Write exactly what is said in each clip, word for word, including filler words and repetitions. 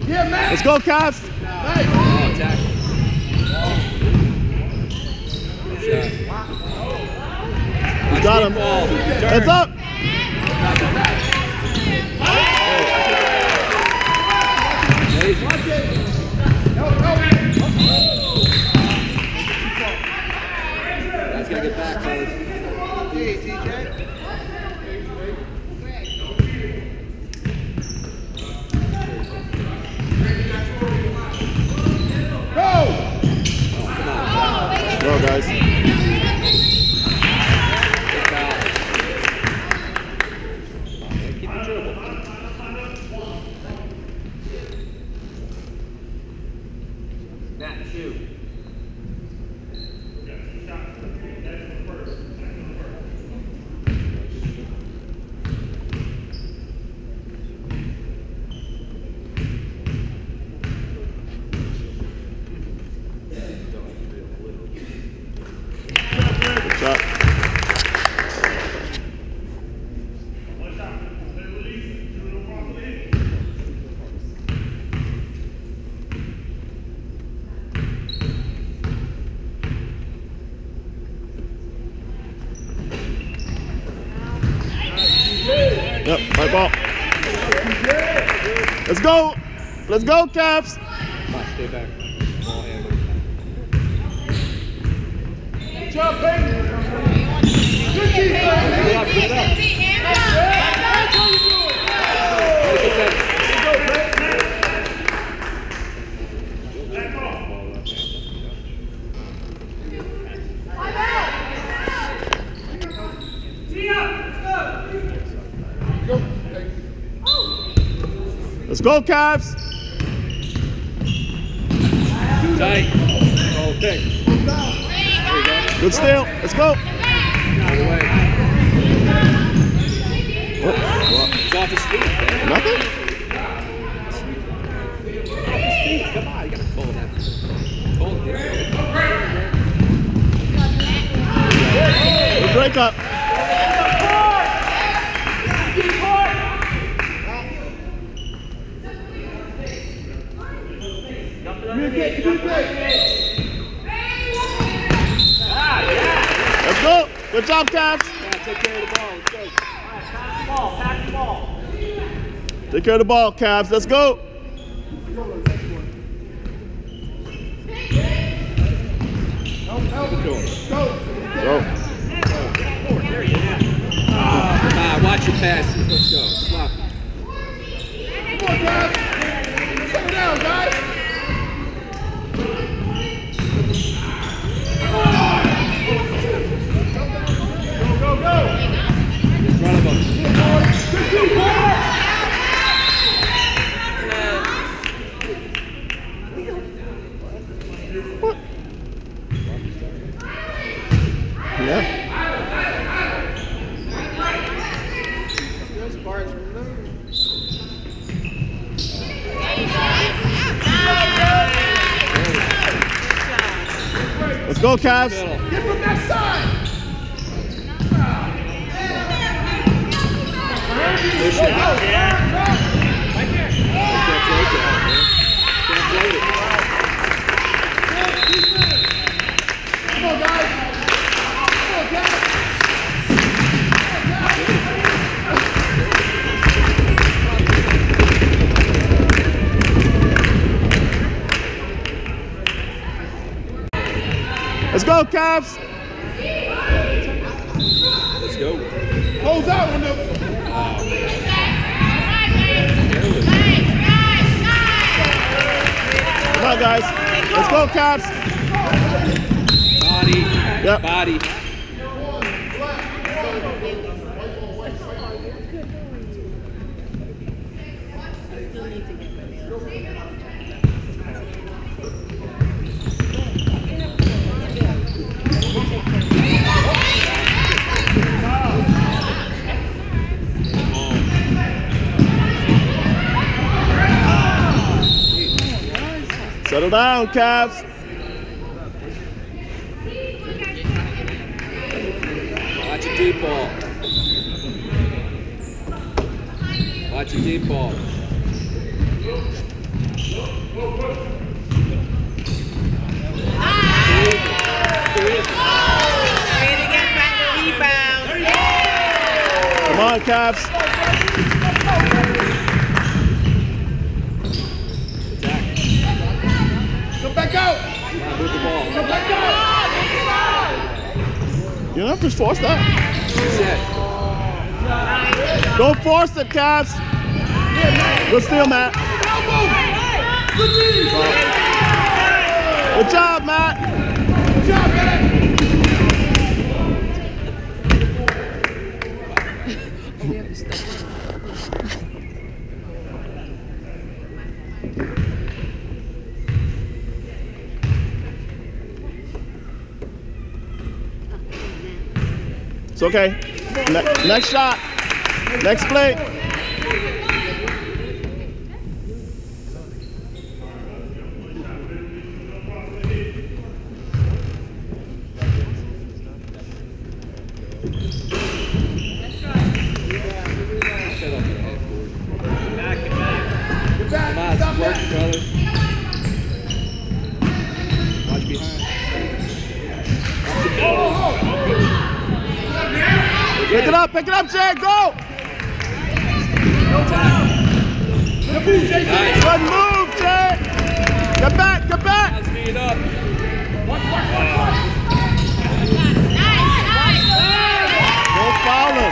Let's go, Cavs. Oh, tackle. You got him. Heads up. That's gotta get back, fellas. Hey, T J. Go, guys. Keep it dribble. Matt, shoot. Yep, right ball. Let's go. Let's go, Cavs. Stay back. Ball handle. Good job, Peyton. Good team, Peyton. Get up, get up. That's how you do it. Get that. Let's go, Cavs. Tight. Oh, pick. There you go. Good steal. Let's go. Out of the way. What? He's off his feet, man. Nothing? Off his feet. Come on, you gotta pull that. Pull it. Good break up. Let's go. Good job, Cavs. Yeah, take care of the ball. Let's go. Pass the ball, pass the ball. Take care of the ball, Cavs. Let's go. Go. Go. There you go. Come on, watch your passes. Let's go. Slop. Come on, guys. Settle down, guys. Go, go, go. In front of him. What? Yeah. Let's go, Cavs. Get from that side. Push it. Right there. Can't float that, man. Can't float it. Come on, guys. Come on, guys. Let's go, Cavs. Let's go. Close out on them. Come on, guys. Let's go, Cavs. Body. Yep. Body. Settle down, Cavs. Watch your deep ball. Watch your deep ball. Come on, Cavs. Come back out. Move the ball. Come back out. You don't have to force that. Set. Don't force it, Cavs. Good steal, Matt. Good job, Matt. Good job, man. It's okay. Ne next shot. Next play. Pick it up, pick it up, Jay, go! Nice. Good move, Jay! Get back, get back! Let's speed up. Don't foul him.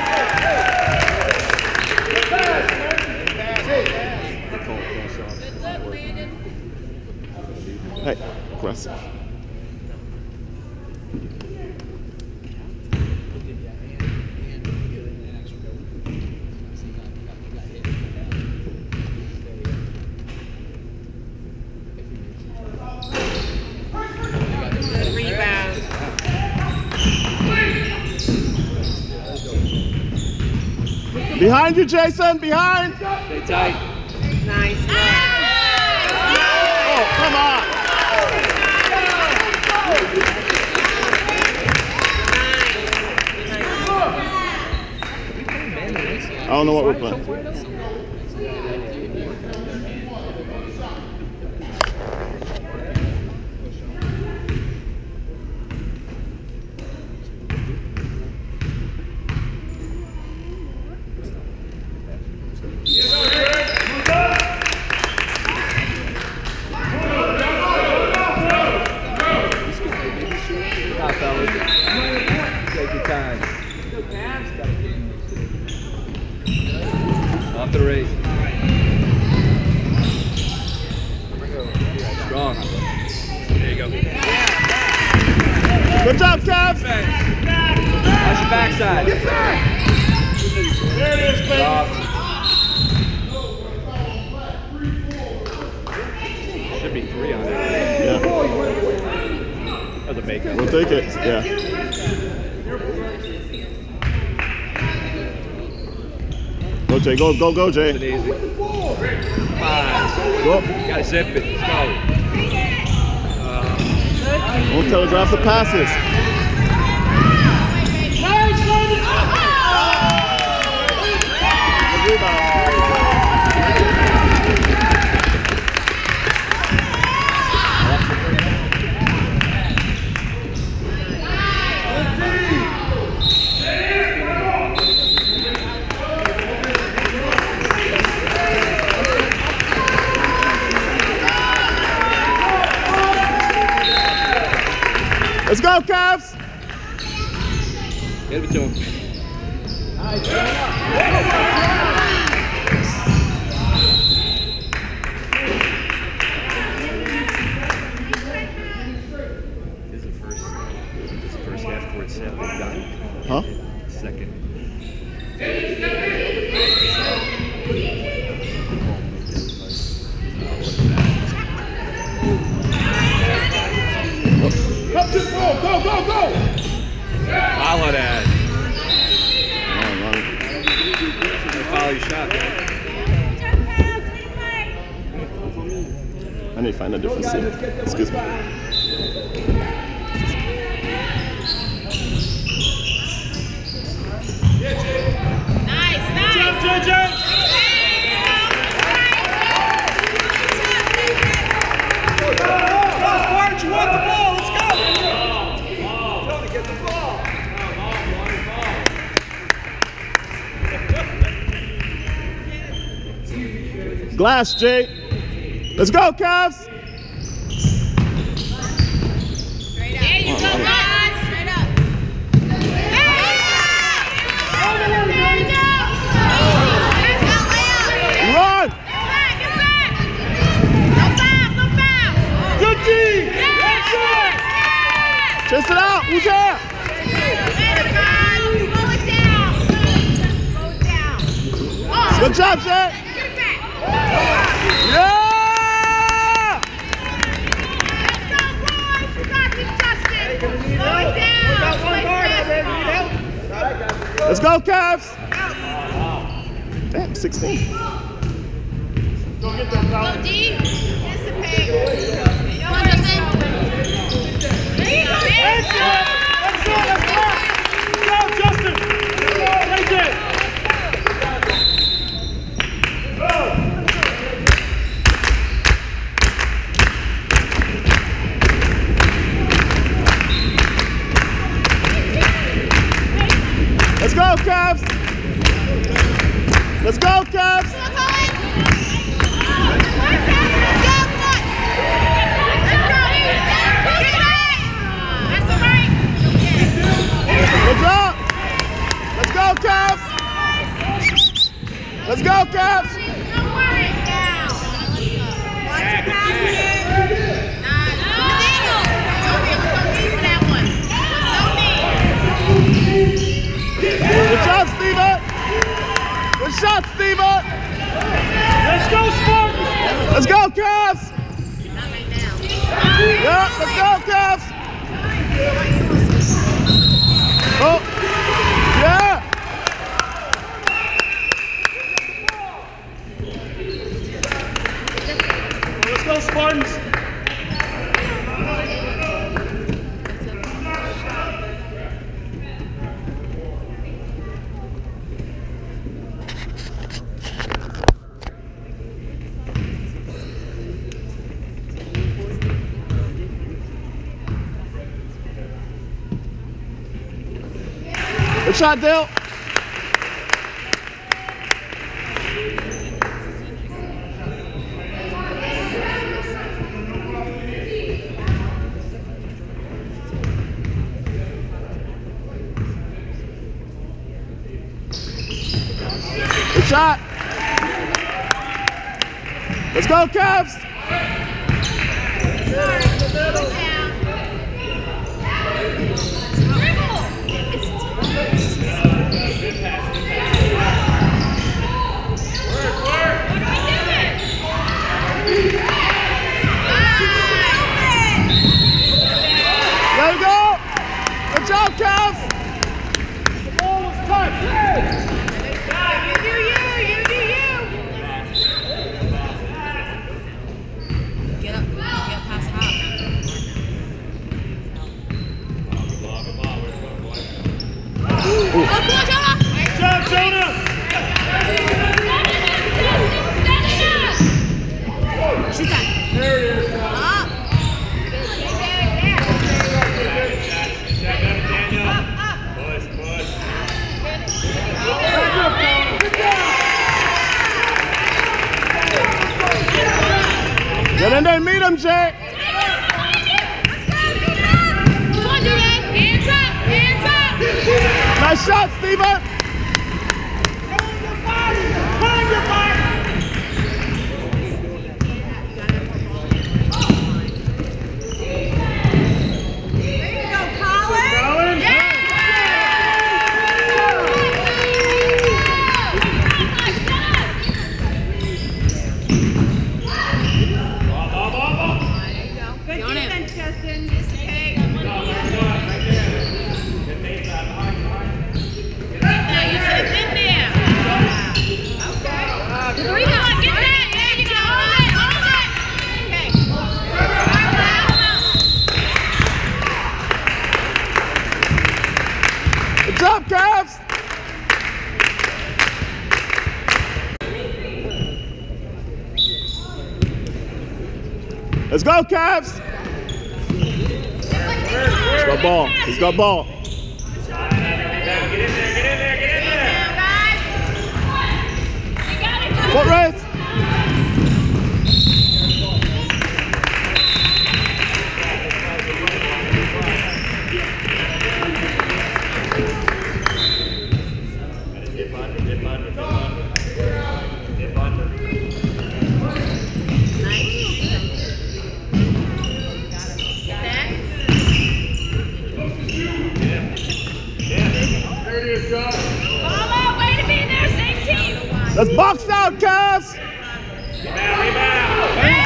Hey, aggressive. Behind you, Jason, behind! Stay tight. Nice. Oh, come on! I don't know what we're playing. Take your time. Off the race. Strong. There you go. Good job, Cavs! Watch your backside. Get back. There it is, baby. Off. Should be three on there. Yeah, That's a makeup. we'll take it. Yeah. Go, Jay. Go, go, go, Jay. Nice and easy. Five. Go. Gotta zip it. Let's go. Don't telegraph the passes. Good rebound. Let's go, Cavs! Give it to him. This is the first, this is the first half court set they've gotten. Huh? Second. Up to the ball. Go, go, go. Follow that. Oh, no. Follow your shot, man. I need to find a different seat. Excuse me. Nice, nice. Jump, jump, jump. Last, Jay. Let's go, Cavs. There you go, guys. Straight up. There you go. Run. Get back, get back. No foul, no foul. Good D! Yes. Chase it out. Who's there? Slow it down. Slow it down. Oh. Good job, Jay. Get back. Yeah. Let's go, Cavs! Damn, sixteen. Go get them, Go Colin. D. Anticipate. Come on, Justin. There you go. That's it! That's it! That's it! Good job, Justin! Take it! Let's go, Cavs! Let's go, Cavs! Good job! Let's go, Cavs! Let's go, Cavs! Good shot, Steven! Good shot, Steven! Let's go, Spartans! Let's go, Cavs! Yeah, let's go, Cavs! Oh, yeah! Let's go, Spartans! Good shot, Dale. Good shot. Let's go, Cavs. There you go. Good job, Cavs. The ball was touched! You do you, you do you. Get up, get past half. Oh, come on, Jonah. Good job, Jonah! Shoot that. There it is. Up. Check out Daniel. Push, push. Get in there and meet him, Jay. Come on, Jay. Hands up, hands up. Nice shot, Steven. There you go, Colin. Colin? Yeah. Ball, ball, ball, ball. Good defense, Justin. Dissipate. Now you should have been there. Okay. Three on, get that. There you go. Hold it, hold it. Okay. Good job, Cavs. Let's go, Cavs. He's got ball. He's got ball. Get in there, get in there, get in there! Now, guys. You got it, Justin. Foot race. Let's box out, Cavs. Rebound, rebound.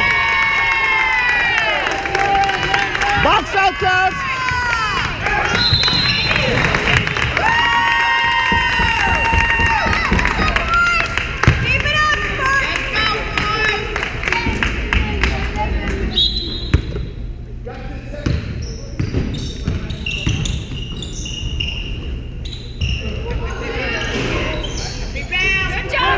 Box out, Cavs. Keep it up, Spurs. Rebound. Good job,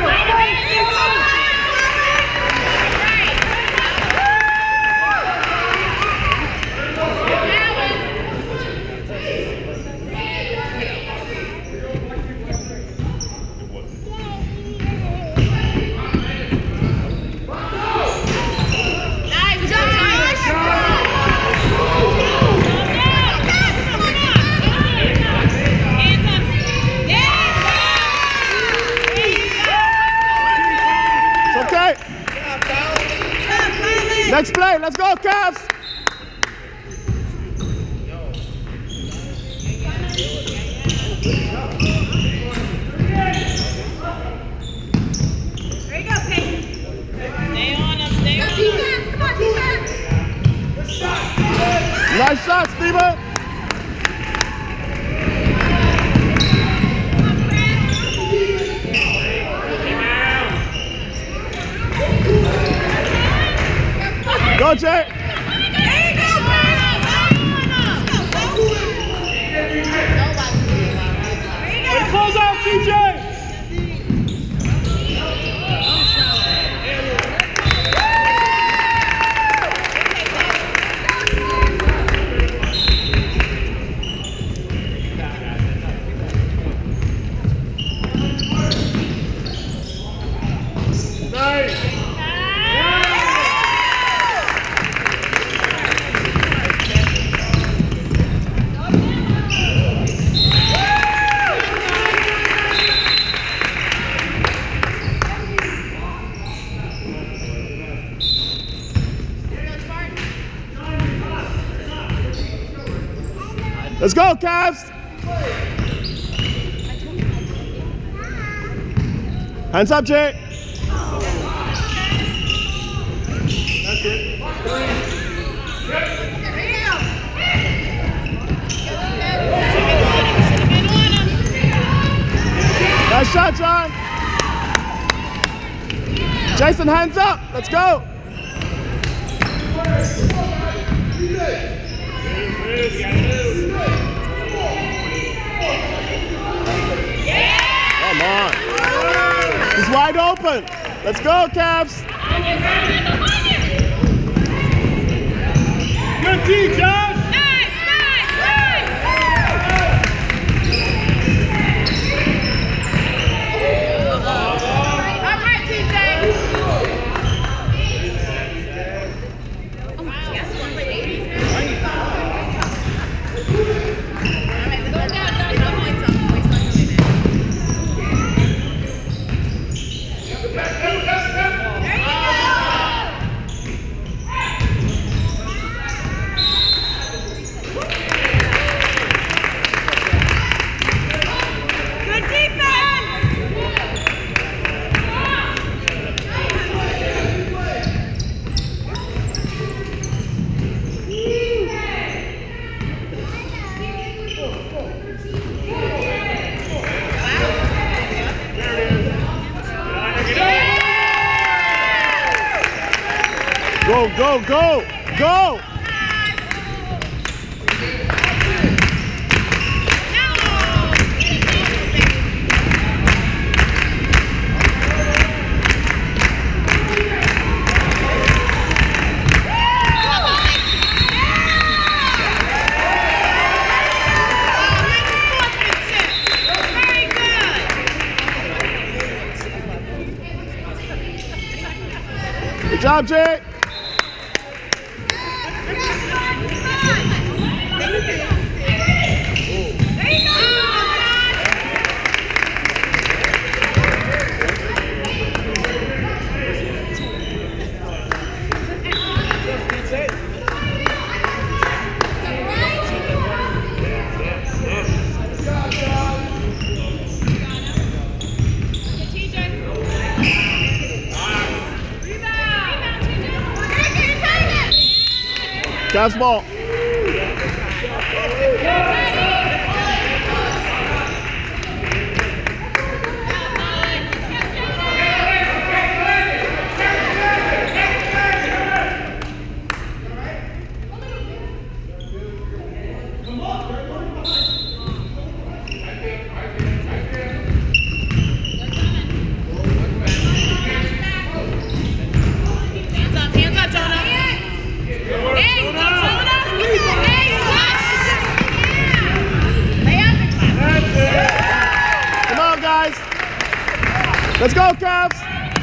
Next play, let's go, Cavs! There you go, Peyton. Stay on them, stay on them. Defense, come on, defense. Nice shot, Steven! Go, Jay! There you go, Way to close out, T J! Nice! Let's go, Cavs! Hands up, Jay! That's it. Nice shot, John! Jason, hands up! Let's go! Come on. He's wide open. Let's go, Cavs. Good D, Josh! Nice, nice, nice. All right, T J. Oh, yes, one play, baby. Go down, down, down, points up. Points up, good defense! Go, go, go, go! Good job, Jay! T J. Cavs ball. Let's go, Cavs!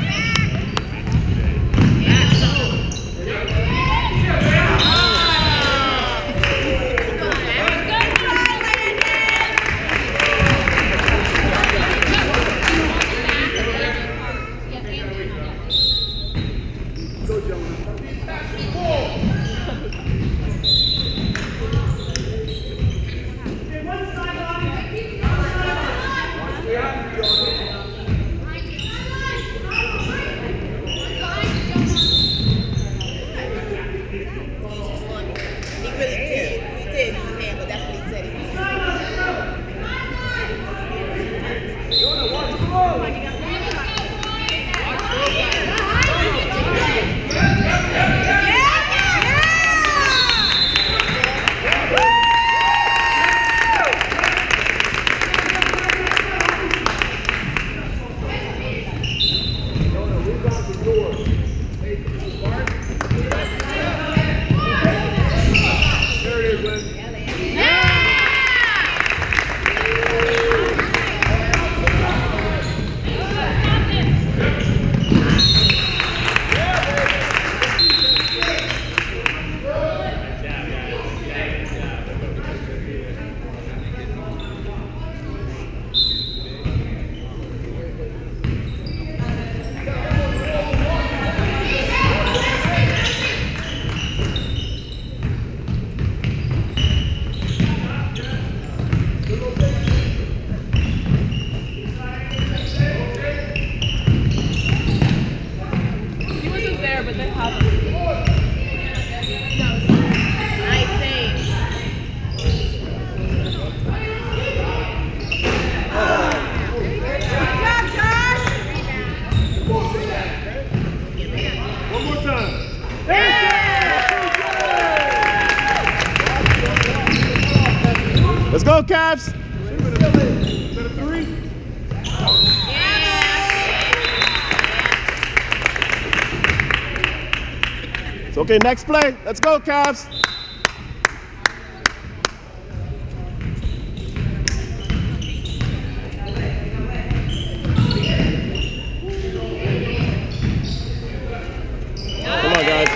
Let's go, Cavs! Is that a three? It's okay, next play. Let's go, Cavs! Come on, guys.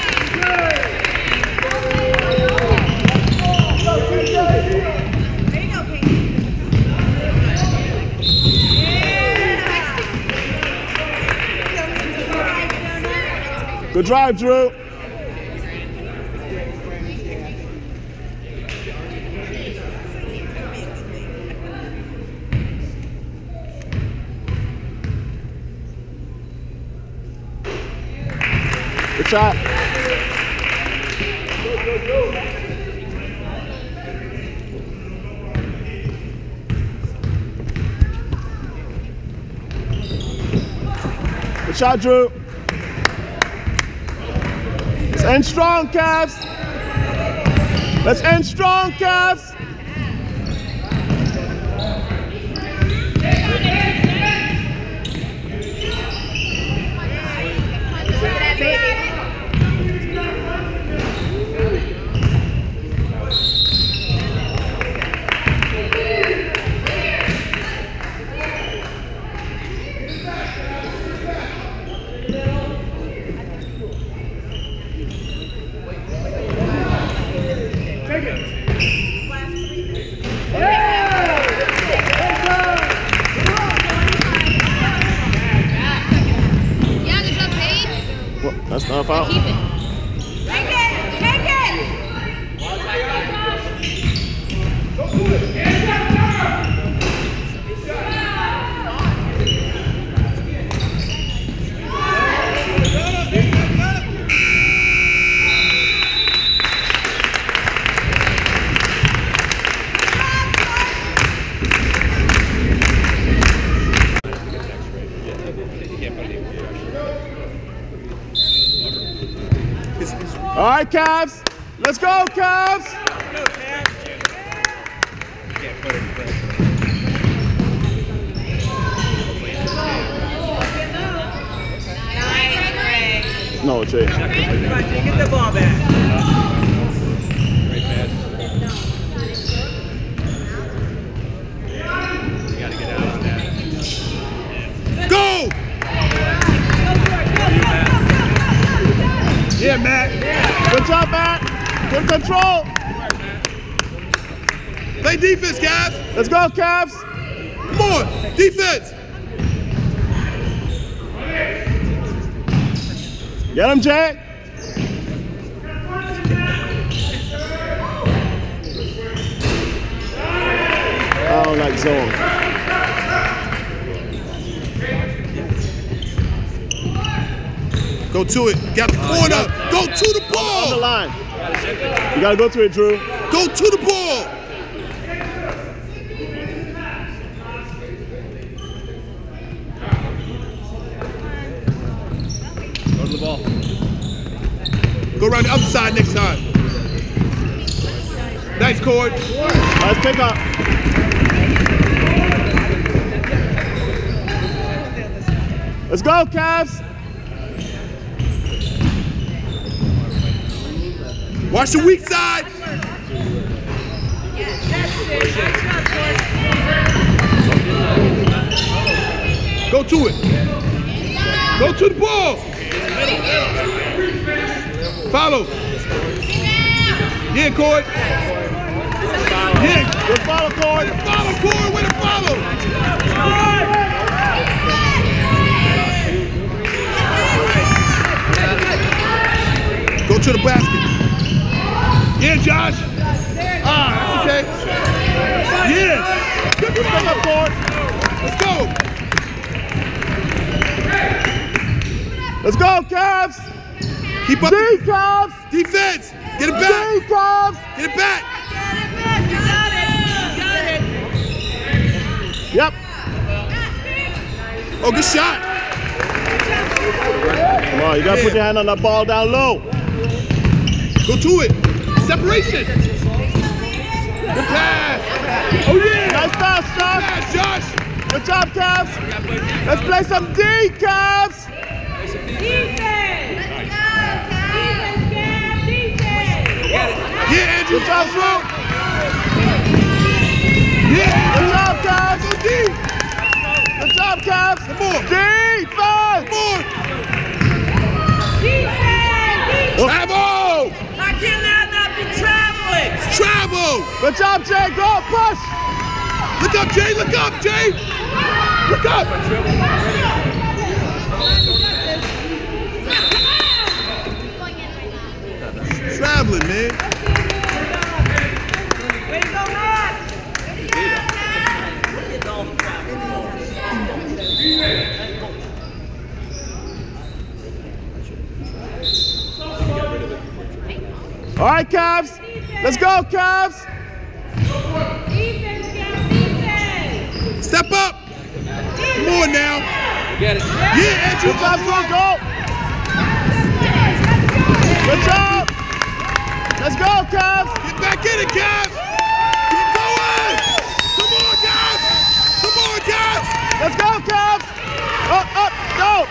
Good drive, Drew. Good shot. Good shot, Drew. Let's end strong, Cavs. Let's end strong, Cavs. That's not a foul. Keep it. Take it! Take it! All right, Cavs. Let's go, Cavs. No, Jay. Get the ball back. You gotta get out on that. Go! Yeah, Matt. Good job, Matt. Good control. Play defense, Cavs. Let's go, Cavs. Come on, defense. Get him, Jay. I don't like zone. Go to it. Got the corner. Go to the On the ball. line. You gotta go to it, Drew. Go to the ball. Go to the ball. Go around the other side next time. Nice, Cord. Nice pick up. Let's go, Cavs. Watch the weak side. Go to it. Go to the ball. Follow. Yeah, Cord. Yeah. Good follow, Cord. Follow, Cord. Way to follow. Go to the basket. Yeah, Josh. Ah, that's okay. Yeah. Good Pick up, Cord. Let's go. Let's go, Cavs. Keep up. D, Cavs. Defense. Get it D, back. Cavs. Get it back. Yep. Oh, good shot. Come on, you gotta put your hand on that ball down low. Go to it. Separation. Good pass. Oh, yeah. Nice pass, Josh. Pass, Josh. Good job, Cavs. Let's play some D, Cavs. Yeah, Andrew. Good job, Drew. Yeah. Good job, Cavs. Go D. Good job, Cavs. Come on. Defense. Come on. Travel. I cannot not be traveling. Travel. Good job, Jay. Go, push. Look up, Jay. Look up, Jay. Look up. Traveling, man. Way to go, Matt. All right, Cavs. Let's go, Cavs. Step up. Come on now. Get it. Yeah, Andrew. Good job, Drew. Go. Good job. Let's go, Cavs. Get back in it, Cavs. Keep going. Come on, Cavs. Come on, Cavs. Let's go, Cavs. Up, up, go.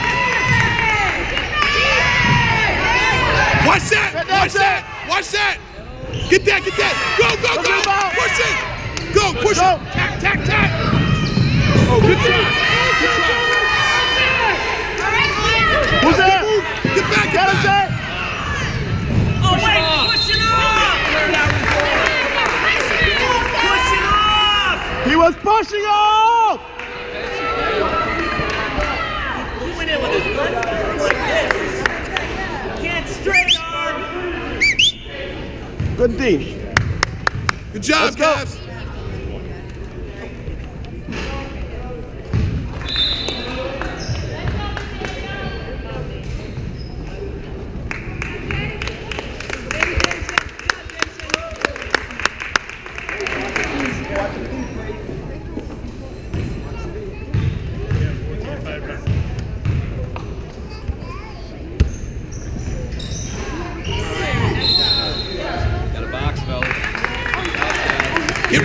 Watch that. Get that, Watch Jay. that. Watch that. Get that. Get that. Go, go, Let's go. move out. Push it. Go, push Go. it. Tack, tack, tack. Oh, good shot. Good shot. Who's there? Move. Get back, Get get him, back. Jay. Oh, wait. Push it off. Push it off. He was pushing off. He went in with his left arm like this. Can't straight arm. Good D. Good job, Let's go. Cavs.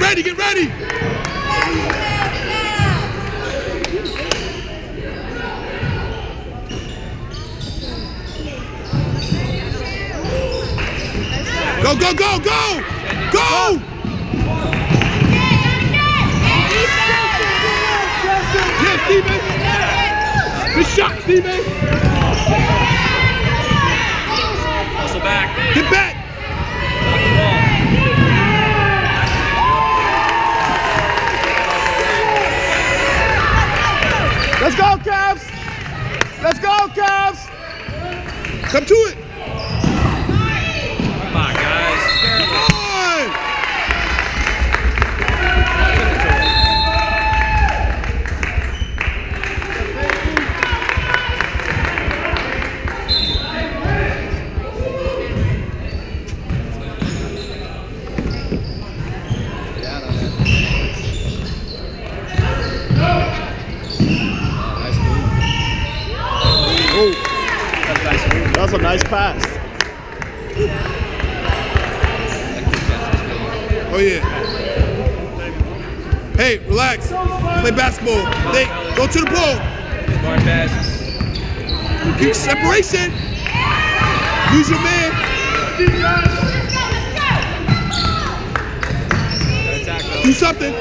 ready, get ready. Go, go, go, go! Go! Yeah, Steven! Good shot, Steven! Hustle back. Get back! Let's go, Cavs! Let's go, Cavs! Come to it! Come on, guys. Come on! That's a nice pass. Oh yeah. Hey, relax. Play basketball. They go to the ball. Smart passes. Keep separation. Use your man. Do something.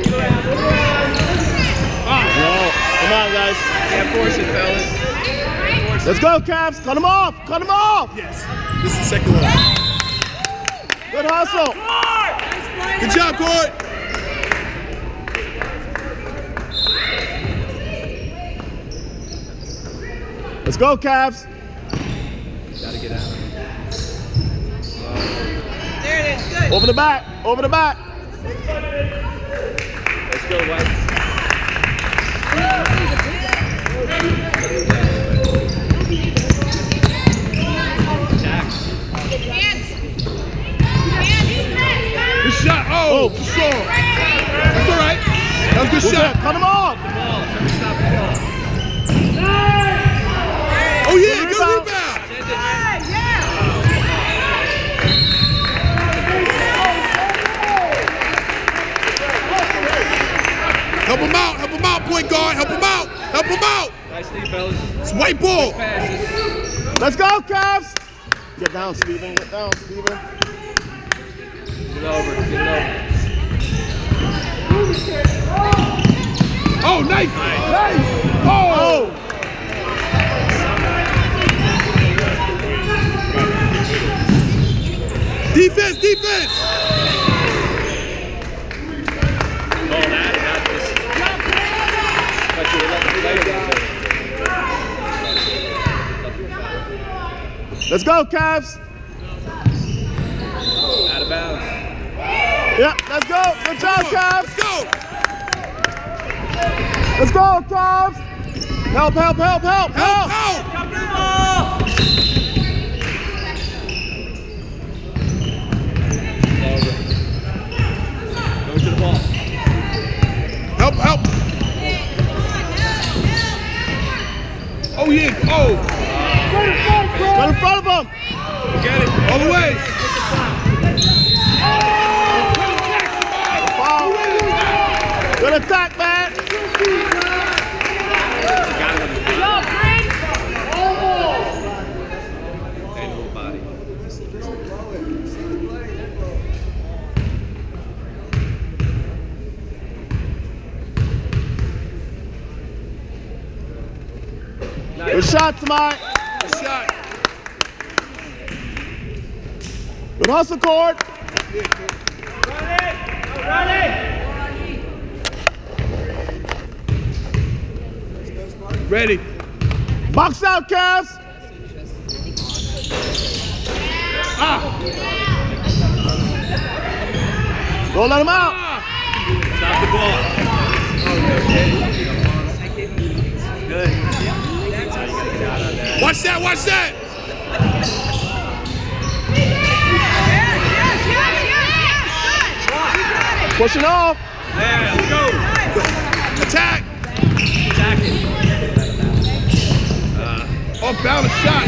Yo, come on, guys. Can't force it, fellas. Let's go, Cavs. Cut him off. Cut him off. Yes. This is the second one. Good hustle. Good job, Court. Let's go, Cavs. Gotta get out. There it is. Good. Over the back. Over the back. Let's go, White. Good shot. Oh, Oh. for sure. That's all right. That was a good Who's shot. that? Cut him off. Oh yeah, Good good rebound. rebound. Help him out. Help him out, point guard. Help him out. Help him out. Nice lead, fellas. It's white ball. Passes. Let's go, Cavs. Get down, Steven. Get down, Steven. Get it over. Get it over. Oh, nice. Nice. Oh. Oh. Defense, defense. Oh, that, that just. But you were letting the play down. Let's go, Cavs. Out of bounds. Yeah, let's go. Good job, Let's Cavs. go. Let's go, Cavs. Help, help, help, help, Help help. out. Over. Go to the ball. Help, help. Oh yeah. Oh. Get in front of him. Get it. All the way. Foul. Good attack, man. Got it on the body. Go, Prince. Hey, little body. Good shot, tonight. Good shot. Good hustle, Cord. Ready. Box out, Cavs. Ah. Don't let him out. Stop the ball. Good. That's how you gotta get out of that. Watch that. Watch that. Pushing off. Yeah, let's go. Attack. Attack it. Off balance shot.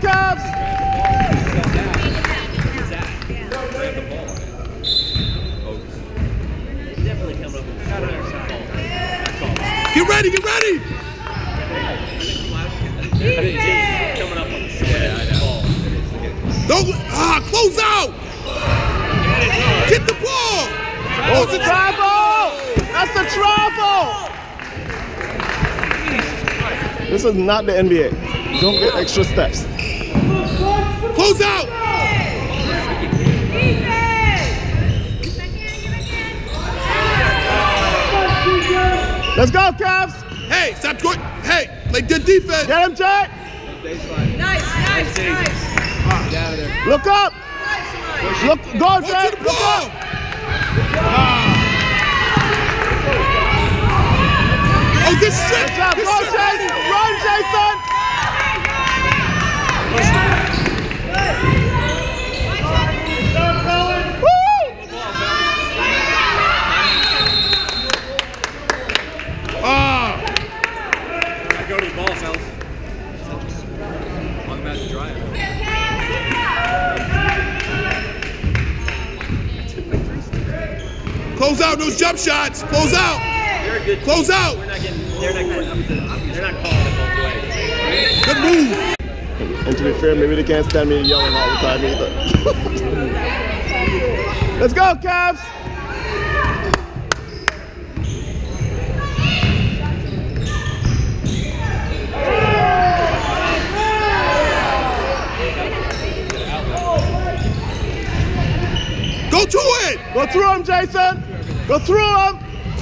Cavs. Get ready, get ready! Don't, ah, close out! Get the ball! Oh, the travel! That's the travel! This is not the N B A. Don't get extra steps. Close out! Let's go, Cavs! Hey, stop going. Hey, play good defense. Get him, Jack! Nice, nice, nice. Look up! Look, go, Go to Jack! the Look ball! up! Oh, good shit! Good job, Good go, shit. Jason! Run, Jason! Woo! Ah, Go to the ball, fellas. On the match to drive. close out those jump shots. Close out. They're a good team. Close out. We're not getting, they're not getting up to, they're not calling it both ways. Good move. And to be fair, maybe they can't stand me yelling all the time either. Let's go, Cavs! Go to it. Go through him, Jason! Go through him!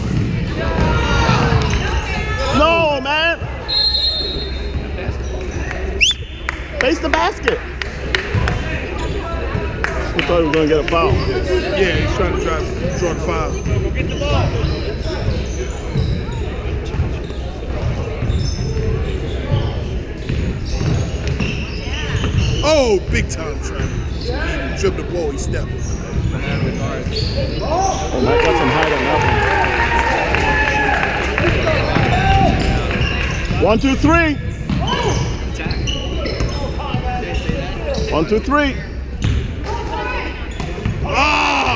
No, man! Face the basket! We thought he was gonna get a foul. Yeah, he's trying to drive, draw the foul. Get the ball. Oh, big time try. He dribbled the ball, he stepped. Oh, Mike got some height on that one. One, two, three. One, two, three. Ah!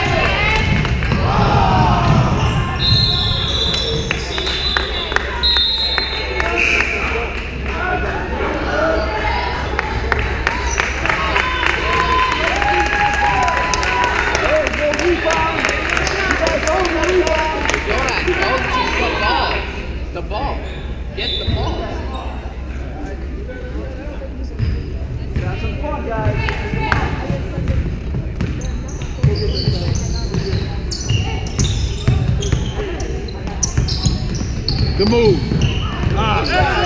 The ball. Get the ball. Have some fun, guys. Good move. Ah.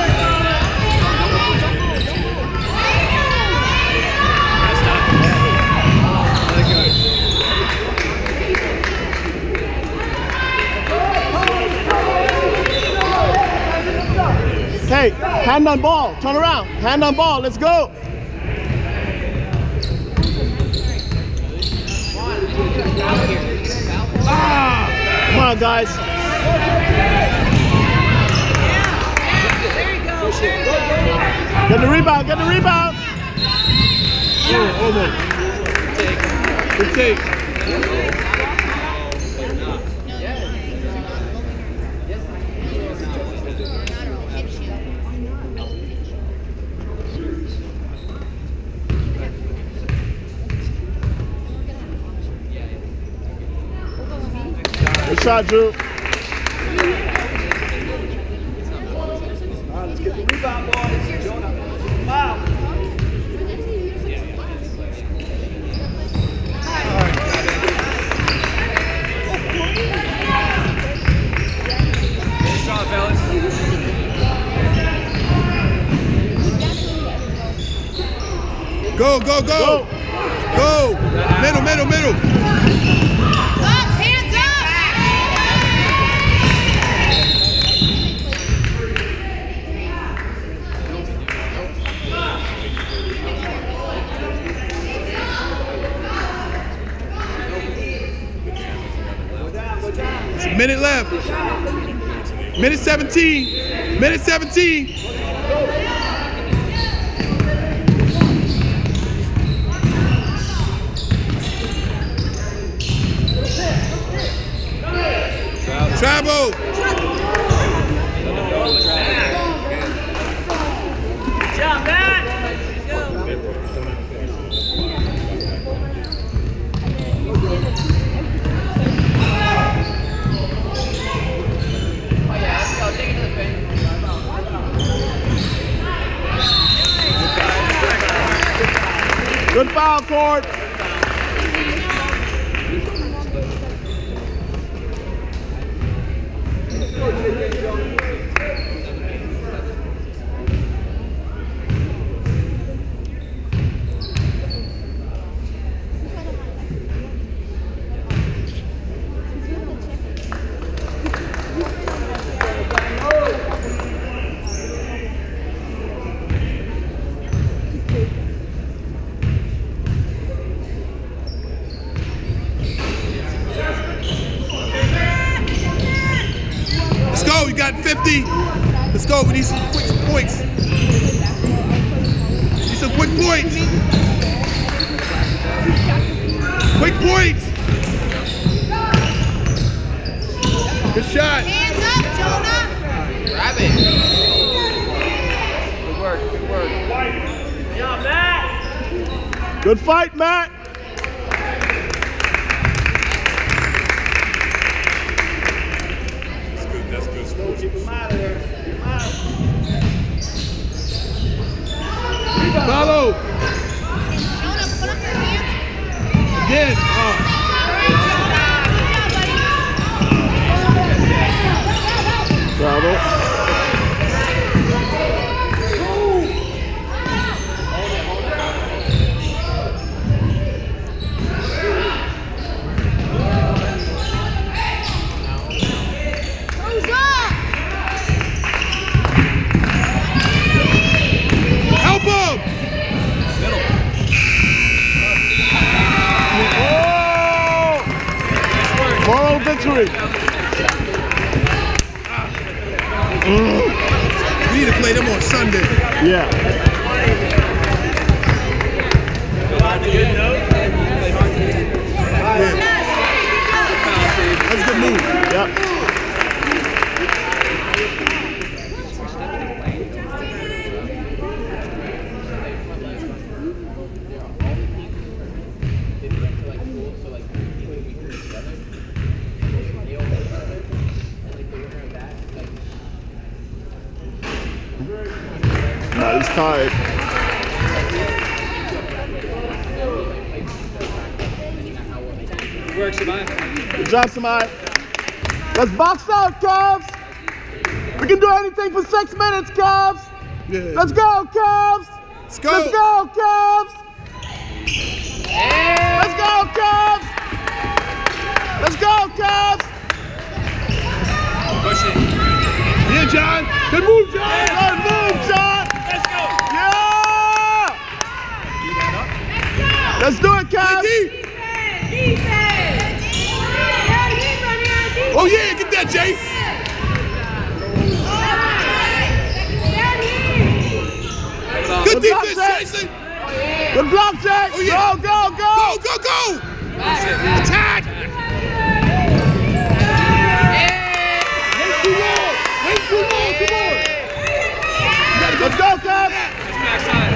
Hey, hand on ball. Turn around. Hand on ball. Let's go. Ah! Come on, guys. Get the rebound. Get the rebound. Oh, almost. Good take. Good shot, Drew. Let's get the rebound, boys. Jonah. Wow. Good shot, fellas. Go, go, go. Go. Middle, middle, middle. Up, hands up! It's a minute left. Minute seventeen. Minute seventeen. Good foul, Cord. Let's go, you got fifty. Let's go, we need some quick points. Need some quick points. Quick points. Good shot. Hands up, Jonah. Grab it. Good work, good work. Yeah, Matt. Good fight, Matt. That's good sports. Keep him out of there. Keep him out. Follow. Jonah, put up your hands. Again. Oh. Bravo. Who's up? Help him. Oh! Moral victory. We need to play them on Sunday. Yeah. Yeah. That's a good move. Yep. Nah, he's tired. Good work, Samai. Good job, Samai. Let's box out, Cavs. We can do anything for six minutes, Cavs. Yeah. Let's go, Cavs. Let's go. Let's go, Cavs. Let's go, Cavs. Let's go, Cavs. Push it. Yeah, John. Good move, John. Good move, John. Let's go. Yeah. Let's do it, Cavs. D. Oh yeah, get that, Jay. Good Good block, defense, Jay. Jason. Good block, Jay. Oh, yeah. Go, go, go. Go, go, go. Attack. Wait too long. Wait too long. Come on. Let's go, Cavs. Backside.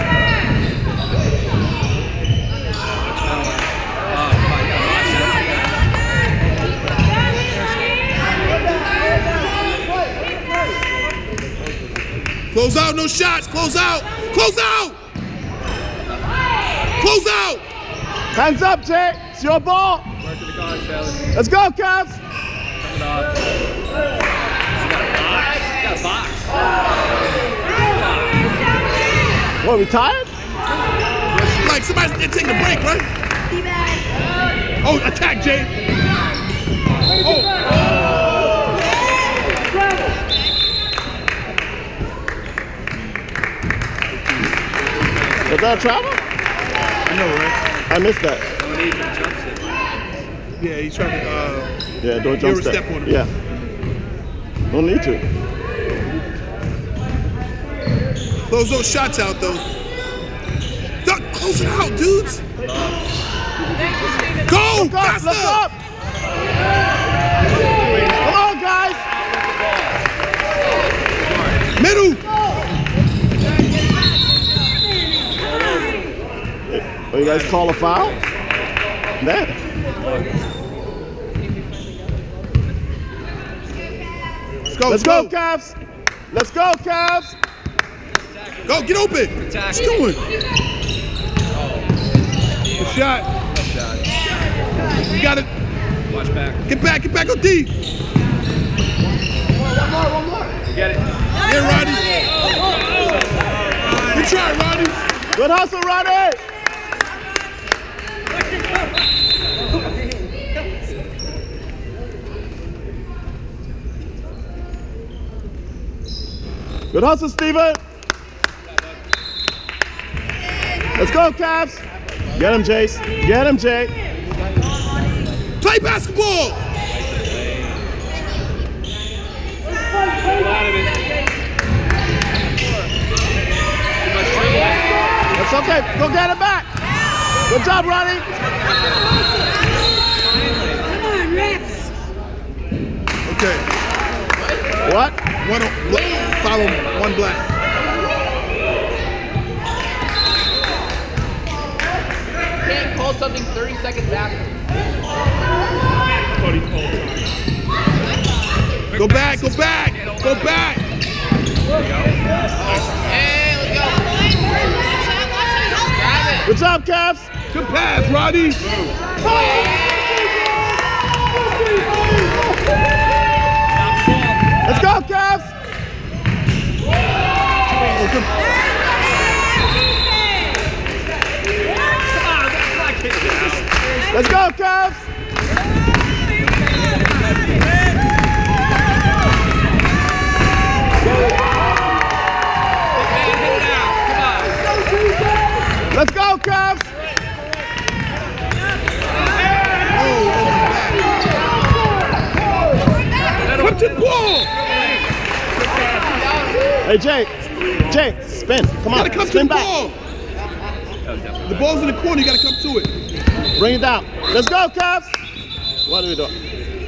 Close out, no shots. Close out. Close out. Close out. Hands up, Jay. It's your ball. Work to the guard, fellas. Let's go, Cavs. Come it off. You got a box. You got a box. What, we tired? Like somebody's taking a break, right? Oh, attack, Jay. Oh. Was that a travel? I know, right? I missed that. Yeah, he's trying to. Uh, Yeah, do a Give jump her a step. step on him. Yeah. Don't need to. close those shots out, though. Duck, close it out, dudes. Go, Look up, look faster. up. Come on, guys. Middle. Oh, you guys call a foul? That. Let's go. Let's go, Cavs. Let's go, Cavs. Go, get open. Attack. What you doing? shot. You got it. Watch back. Get back, get back on D. You get it. Yeah, Roddy. Good try, Roddy. Good hustle, Roddy. Good hustle, Steven. Let's go, Cavs. Get him, Jace. Get him, Jay. Play basketball. That's okay. Go get it back. Good job, Roddy. Come on, refs. Okay. What? One on, follow one black. Can't call something thirty seconds after. Go back, go back, go back. Hey, let's go. Grab it. Good job, Cavs. Good pass, Roddy. Let's go, Cavs. Let's go, Cavs. Let's go, Cavs. Come to the ball. Hey, Jay. Jay, spin. Come You on. gotta come to Spin the back. ball. The ball's in the corner, you gotta come to it. Bring it down. Let's go, Cavs. What are we doing?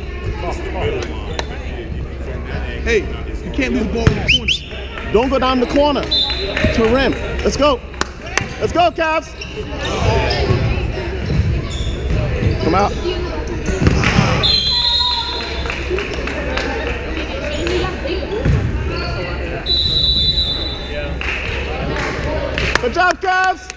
Hey, you can't leave the ball in the corner. Don't go down the corner to rim. Let's go. Let's go, Cavs. Come out. Good job, Cavs.